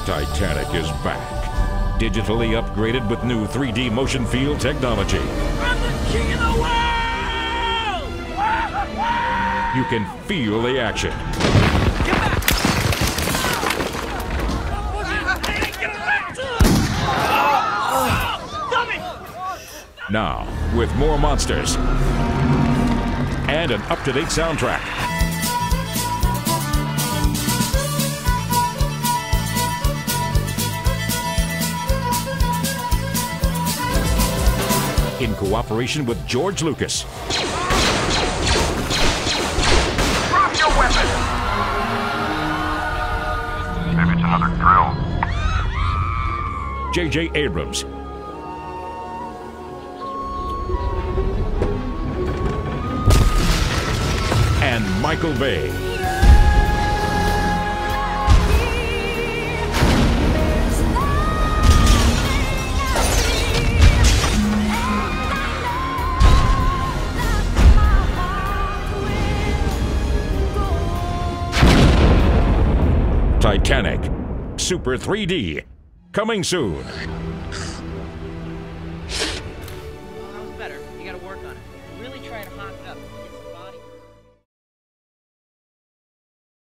Titanic is back. Digitally upgraded with new 3D motion field technology. I'm the king of the world! You can feel the action. Get back! Stop me! Now, with more monsters and an up-to-date soundtrack. In cooperation with George Lucas. Drop your weapon! Maybe it's another drill. J.J. Abrams. And Michael Bay. Titanic, Super 3D, coming soon. That was better. You gotta work on it. Really try to hot it up.